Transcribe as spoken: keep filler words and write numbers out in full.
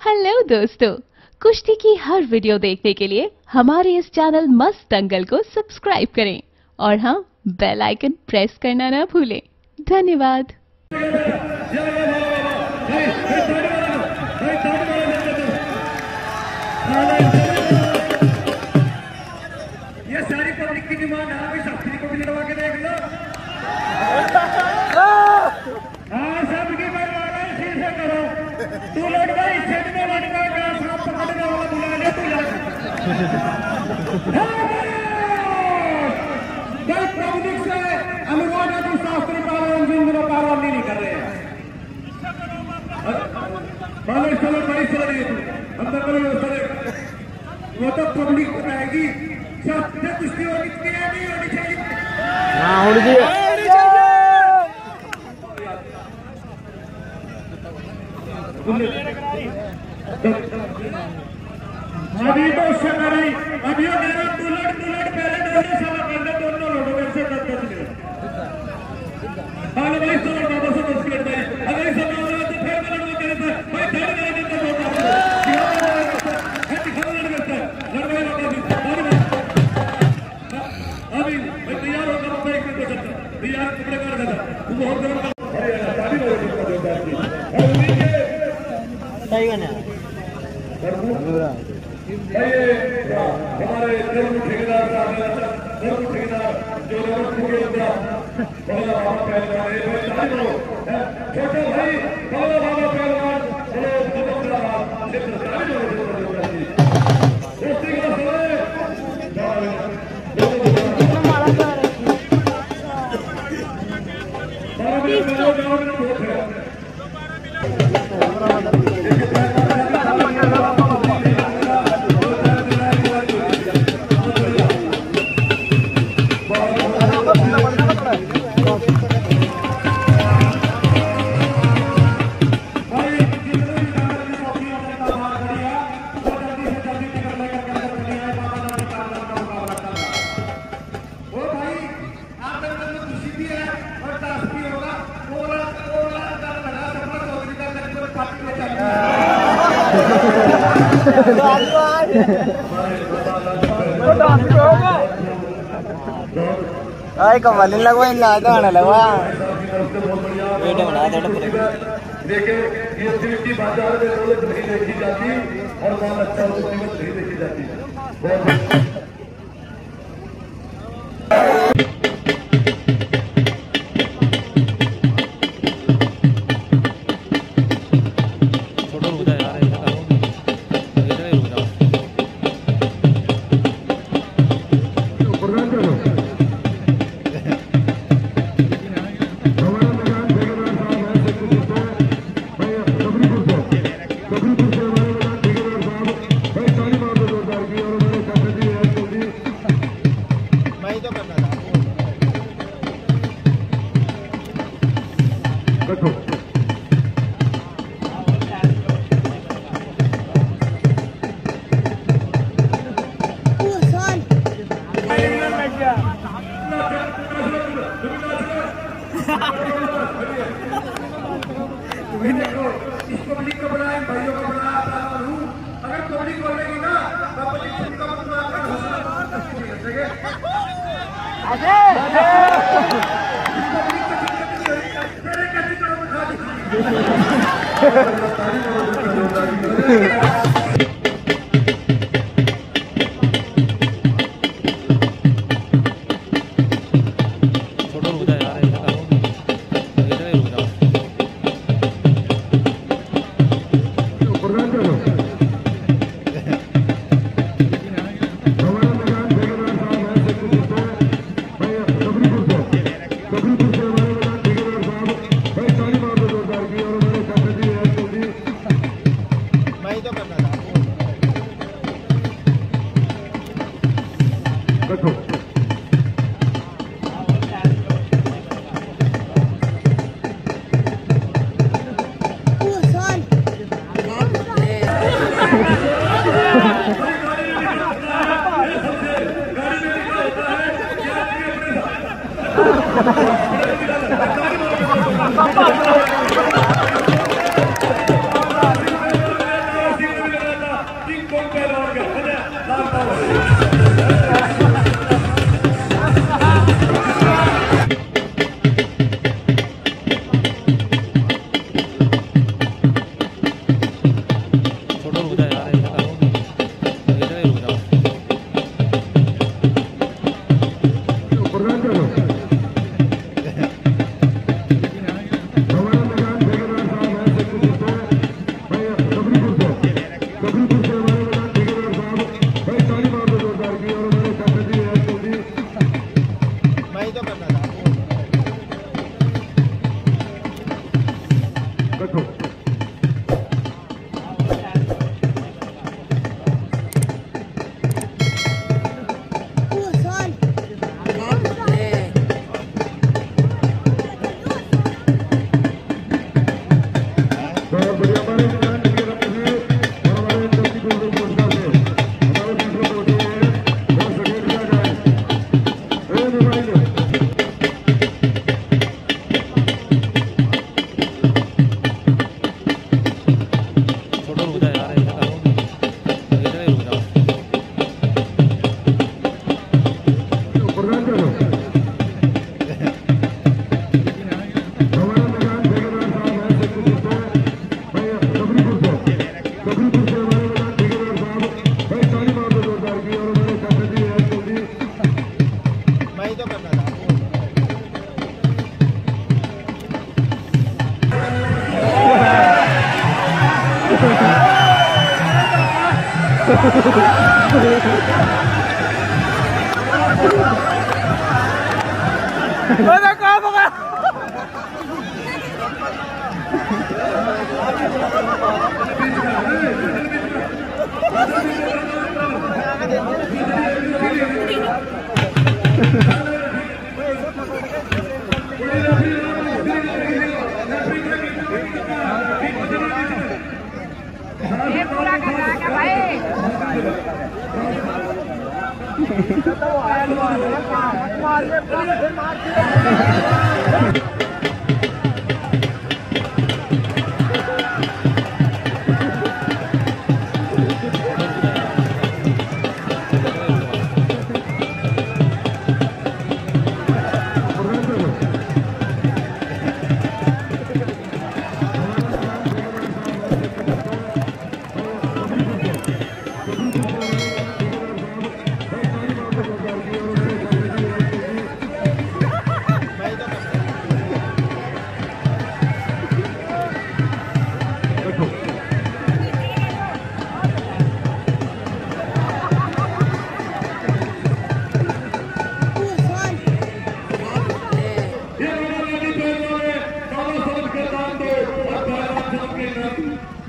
Hello दोस्तों, कुश्ती की हर वीडियो देखने के लिए हमारे इस चैनल मस्त दंगल को सब्सक्राइब करें और हाँ, बेल आइकन प्रेस करना ना भूलें। धन्यवाद। ये सारी पब्लिक की डिमांड है, भाई शास्त्री को भी लड़वा के देख लो। हाँ, सबकी बर्बादी इसी से करो। तू लड़ गई, छेद में लड़ गई, गांव सांप पकड़ने वाला बुला ले, तू लड़। कल पब्लिक से अनुरोध है कि शास्त्री पालन जिन दिनों कार्रवाई नहीं कर रहे हैं। बाले चलो, बड़ी चल रही है, अंदर करो। वो तो पब्लिक बताएगी शास्त्री कुश्ती होनी चाहिए, नहीं होनी चाहिए। हाँ, होनी चाहिए। अभी तो उससे करी, अभी वो मेरा बुलेट बुलेट पहले दोनों साला करने दोनों लोगों में से दस दस मिनट। हाल भाई सौ बाबा से दस मिनट भाई, अगर इसे ना हो रहा तो फिर मैं लड़वा तेरे से भाई धड़ गए दिन तो होता है। क्या है दिखाना लड़ करता है, लड़वाई लगा दी, धड़ गए। अभी भाई तैयार होकर बाबा एक मिनट बचता, तैयार कपड़े कर देता, तू बहुत गरम कर। अरे यार शादी में होती है जोरदार की। सही गाना हमारे जरूर ठेकेदार साहब, जरूर ठेकेदार जो जरूर पूरे होता बड़ा बाबा पहलवान छोटे भाई बड़ा बाबा पहलवान दोस्ती का समय आई कमाल लगवा इन लाता आना लगवा वीडियो बना दे पूरे। देखिए ये एक्टिविटी बाजार में रोज नहीं देखी जाती और बहुत अच्छा कीमत नहीं देखी जाती। इस पब्लिक को बनाए, भाइयों को बनाया, अगर पब्लिक बोलेगी ना पब्लिक का ये